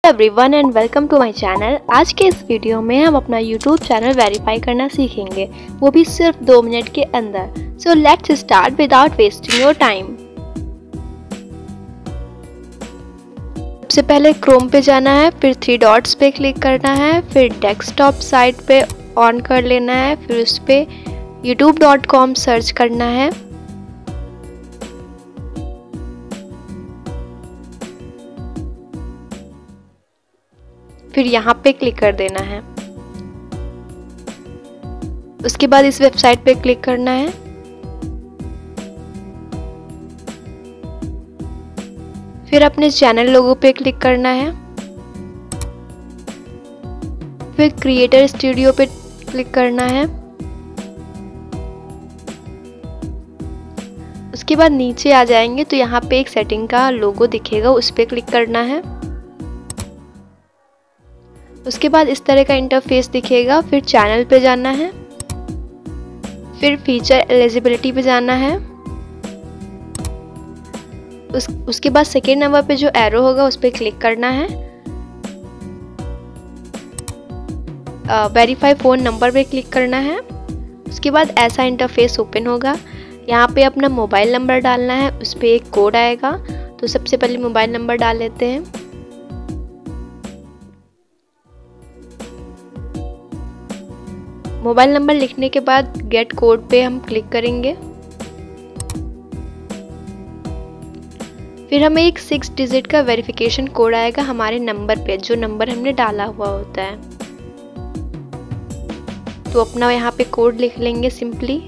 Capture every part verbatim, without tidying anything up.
Everyone and welcome to my channel. आज के इस वीडियो में हम अपना यूट्यूब चैनल वेरीफाई करना सीखेंगे, वो भी सिर्फ दो मिनट के अंदर। So let's start without wasting your time. सबसे पहले क्रोम पे जाना है, फिर थ्री डॉट्स पे क्लिक करना है, फिर डेस्कटॉप साइट पे ऑन कर लेना है, फिर उस पे यूट्यूब डॉट कॉम सर्च करना है। फिर यहाँ पे क्लिक कर देना है। उसके बाद इस वेबसाइट पे क्लिक करना है। फिर अपने चैनल लोगो पे क्लिक करना है। फिर क्रिएटर स्टूडियो पे क्लिक करना है। उसके बाद नीचे आ जाएंगे तो यहाँ पे एक सेटिंग का लोगो दिखेगा, उस पे क्लिक करना है। उसके बाद इस तरह का इंटरफेस दिखेगा। फिर चैनल पे जाना है, फिर फीचर एलिजिबिलिटी पे जाना है। उस उसके बाद सेकेंड नंबर पे जो एरो होगा उस पर क्लिक करना है। वेरीफाई फ़ोन नंबर पे क्लिक करना है। उसके बाद ऐसा इंटरफेस ओपन होगा। यहाँ पे अपना मोबाइल नंबर डालना है, उस पर एक कोड आएगा। तो सबसे पहले मोबाइल नंबर डाल लेते हैं। मोबाइल नंबर लिखने के बाद गेट कोड पे हम क्लिक करेंगे। फिर हमें एक सिक्स डिजिट का वेरिफिकेशन कोड आएगा हमारे नंबर पे, जो नंबर हमने डाला हुआ होता है। तो अपना यहाँ पे कोड लिख लेंगे सिंपली।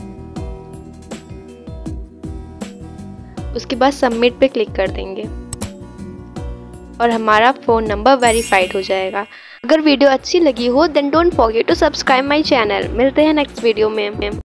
उसके बाद सबमिट पे क्लिक कर देंगे और हमारा फ़ोन नंबर वेरीफाइड हो जाएगा। अगर वीडियो अच्छी लगी हो then don't forget to subscribe my channel. मिलते हैं नेक्स्ट वीडियो में।